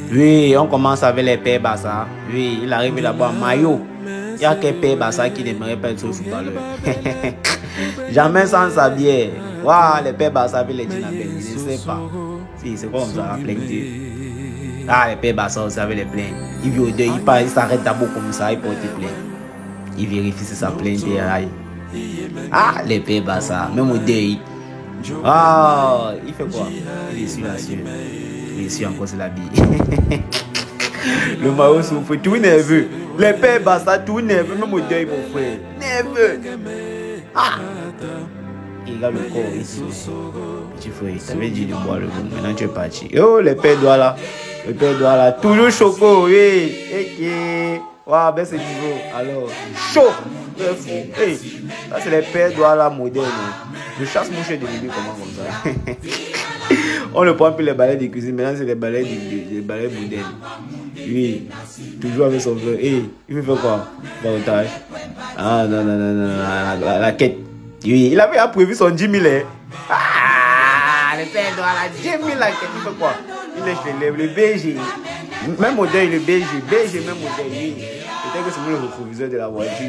Oui, on commence avec les pères Bassa. Oui, il arrive là-bas en maillot. Il n'y a que père Bassa qui n'aimerait pas être footballeur. Jamais sans sa bière. Waouh, les pères Bassa avec les jeans à peine. Je ne sais pas. Si, c'est comme ça, plein de. Ah, les pères Bassa aussi avec les plaintes. Il vit au deuil, il s'arrête d'abord comme ça, il porte plainte. Il vérifie si ça plainte est aïe. Ah, les pères Bassa, même au deuil. Ah, il fait quoi? Il est sur la sueur. Il est sur encore sur la bille. Le maillot souffre, tout nerveux. Les pères Bassa, tout nerveux, même au deuil, mon frère. Nerveux. Ah! Il regarde le corps ici. Petit frère, t'avais dit de boire le bon. Maintenant tu es parti. Oh, les pères doigts là. Les pères doigts là. Toujours choco, oui. Ok. Waouh, ben c'est niveau. Alors, chaud. C'est fou. Hey, ça c'est les pères doigts là modernes. Je chasse mon chien de bébé comment comme ça. On ne prend plus les balais de cuisine. Maintenant c'est les balais modernes. Oui, toujours avec son frère. Hey, il me fait quoi? Partage. Ah non, non, non, non, la quête. Oui, il avait prévu son 10 000. Ah, le père doit la 10 000 la quête. Il fait quoi? Il lèche les lèvres, le BG. Même au deuil, le BG. BG, même au deuil. Oui. Peut-être que c'est le proviseur de la voiture.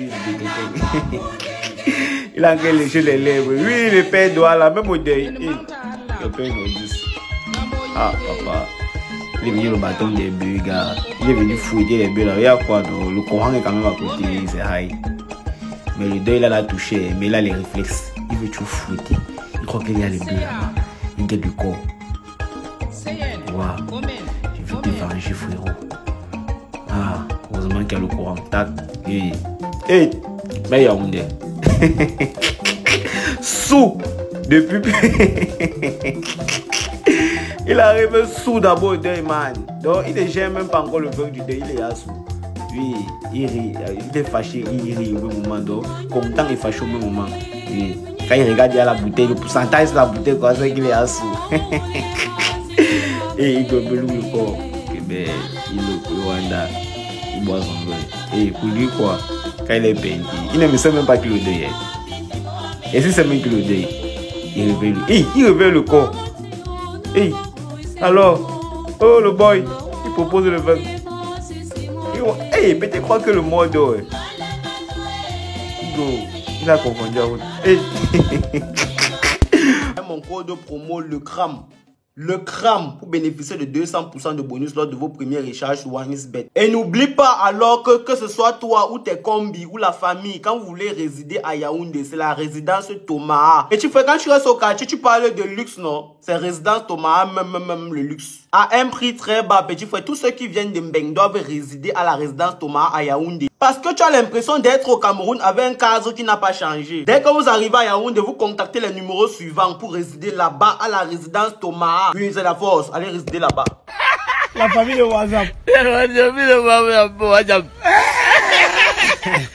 Il a encore léché les lèvres. Oui, le père doit la même au deuil. Le père nous dit. Ah, papa. Il est venu le bâton des bœufs, gars. Il est venu fouiller les bœufs là. Il y a quoi? Le courant est quand même à côté. C'est high. Mais le deuil, il a touché. Mais il a les réflexes. Il veut tout fouetter. Il croit qu'il y a les bœufs là. Il guette le corps. Waouh. Je veux te venger, frérot. Ah, heureusement qu'il y a le courant. Tac. Hey. Hey. Mais il y a un dé. Sous. Depuis. Il arrive sous d'abord au deuil, man. Donc, il ne gère même pas encore le vin du deuil. Il est à sous. Oui, il rit. Il est fâché. Il rit au même moment. Donc, content et fâché au même moment. Oui. Quand il regarde, il y a la bouteille. Le pourcentage de la bouteille, quoi, c'est qu'il est à sous. Et il gobeloue le corps. Et ben, il le Rwanda. Il boit son vin. Et pour lui, quoi, quand il est payé, il ne me sait même pas qu'il est au deuil. Et si c'est même qu'il est au deuil, il réveille. Il réveille le corps. Hey, alors, oh le boy, il propose le vin. Hey, peut-être croire que le mot d'or. Il a confondu. Hey. Mon code promo, le CRAM. Le CRAM pour bénéficier de 200% de bonus lors de vos premiers recharges sur OneXBet. Et n'oublie pas alors que ce soit toi ou tes combis ou la famille, quand vous voulez résider à Yaoundé, c'est la résidence Thomas. Et tu fais quand tu restes au quartier, tu parles de luxe, non? C'est résidence Thomas, même le luxe. À un prix très bas, petit frère, tous ceux qui viennent de Mbeng doivent résider à la résidence Thomas à Yaoundé. Parce que tu as l'impression d'être au Cameroun avec un cadre qui n'a pas changé. Dès que vous arrivez à Yaoundé, vous contactez les numéros suivants pour résider là-bas à la résidence Thomas. Oui, c'est la force. Allez résider là-bas. La famille de WhatsApp.